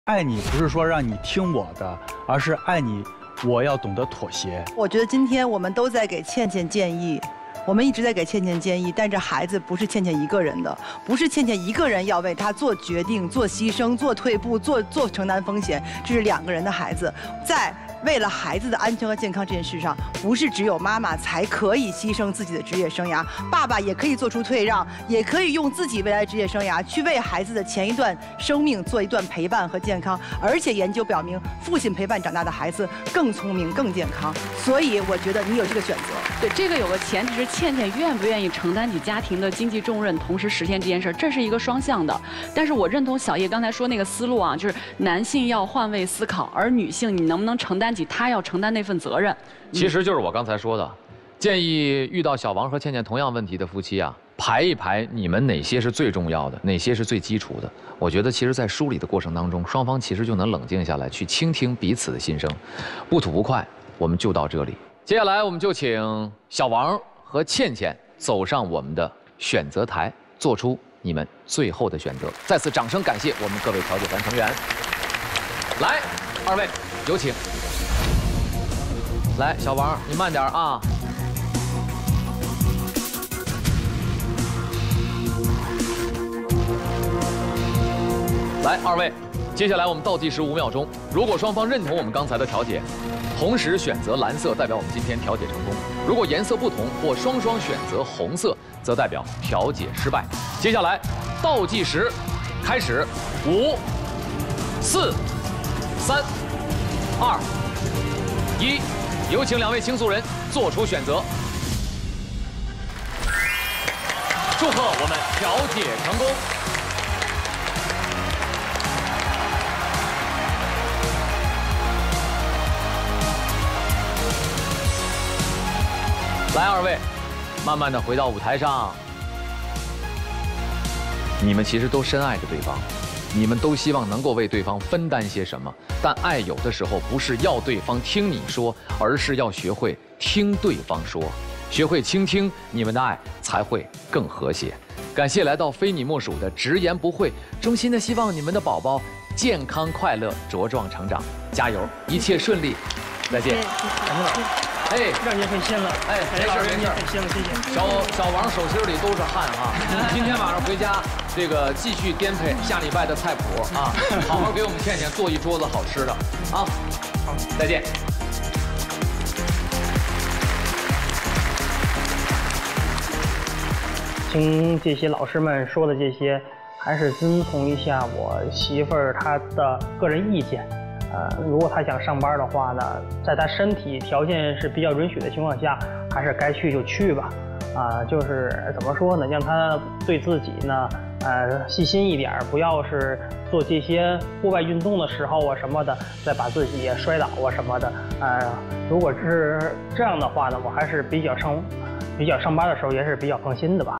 爱你不是说让你听我的，而是爱你，我要懂得妥协。 我觉得今天我们都在给倩倩建议。我们一直在给倩倩建议，但这孩子不是倩倩一个人的，不是倩倩一个人要为他做决定、做牺牲、做退步、做承担风险，这是2个人的孩子，在为了孩子的安全和健康这件事上，不是只有妈妈才可以牺牲自己的职业生涯，爸爸也可以做出退让，也可以用自己未来的职业生涯去为孩子的前一段生命做一段陪伴和健康。而且研究表明，父亲陪伴长大的孩子更聪明、更健康。所以我觉得你有这个选择。 对，这个有个前提是倩倩愿不愿意承担起家庭的经济重任，同时实现这件事，这是一个双向的。但是我认同小叶刚才说那个思路啊，就是男性要换位思考，而女性你能不能承担起他要承担那份责任？ 其实就是我刚才说的，建议遇到小王和倩倩同样问题的夫妻啊，排一排你们哪些是最重要的，哪些是最基础的。我觉得其实，在梳理的过程当中，双方其实就能冷静下来，去倾听彼此的心声。不吐不快，我们就到这里。接下来我们就请小王和倩倩走上我们的选择台，做出你们最后的选择。再次掌声感谢我们各位调解团成员。来，2位有请。来，小王，你慢点啊。来，2位，接下来我们倒计时5秒钟。如果双方认同我们刚才的调解，同时选择蓝色，代表我们今天调解成功；如果颜色不同或双双选择红色，则代表调解失败。接下来倒计时开始，5、4、3、2、1，有请2位倾诉人做出选择。祝贺我们调解成功。来，2位，慢慢的回到舞台上。你们其实都深爱着对方，你们都希望能够为对方分担些什么，但爱有的时候不是要对方听你说，而是要学会听对方说，学会倾听，你们的爱才会更和谐。感谢来到非你莫属的直言不讳，衷心的希望你们的宝宝健康快乐，茁壮成长，加油，一切顺利，再见。 感谢老师。 哎， 让您费心了。哎， 没事没事， 费心了，谢谢。 小王手心里都是汗哈。今天晚上回家，这个继续颠沛下礼拜的菜谱啊，好好给我们倩倩做一桌子好吃的啊。好，再见。 听这些老师们说的这些，还是遵从一下我媳妇儿她的个人意见。如果他想上班的话呢，在他身体条件是比较允许的情况下，还是该去就去吧。就是怎么说呢，让他对自己呢，细心一点，不要是做这些户外运动的时候啊什么的，再把自己也摔倒啊什么的。如果是这样的话呢，我还是比较上班的时候也是比较放心的吧。